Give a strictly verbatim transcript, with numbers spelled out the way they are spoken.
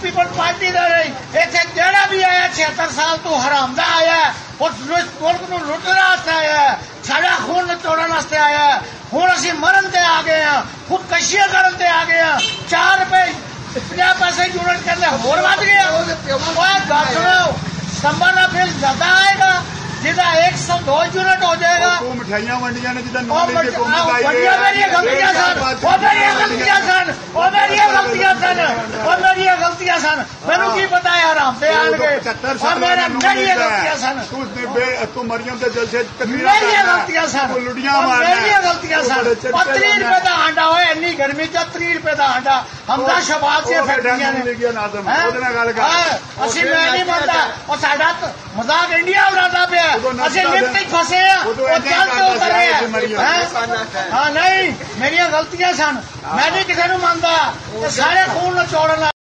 People party का नहीं, इतने जेड़ा भी आया छिहत्तर साल तो हरामदा आया और मुल्क को लुटने वास्ते आया, साड़ा खून चोड़न वास्ते आया। हुण असीं मरन ते आ गए हैं, खुदकशियां करन ते आ गए हैं। चार रुपए पंजाह पैसे यूनिट कहते होर वध गया। गल सुनो, सितंबर का बिल ज्यादा आएगा जिदा एक सौ दो यूनिट हो जाएगा। मिठाइयां वंडियां ने जिदा मेरिया गलतियां सन, वो मेरिया गलतियां सन, वो मेरिया गलतियां सन, वो मेरिया गलतियां सन। मैनू की पता है हराम से आनगे, और मेरा मेरिया गलतियां सन, तू मरियम के जलसे मेरिया गलतियां सन, मेरिया गलतियां सन। और त्री रुपए का आंडा होए इन्नी गर्मी च त्री रुपए का आंडा हमदा शबाब से फैक्ट्रियां ने। असि मैं नहीं मनता और साडा मजाक इंडिया उड़ाता पे असि लिफ्ट ही फसे हैं और चल के उतर रहे हैं। हाँ नहीं, मेरिया गलतियां सन, मैं नहीं किसी नूं मनदा, सारे खून नचोड़न।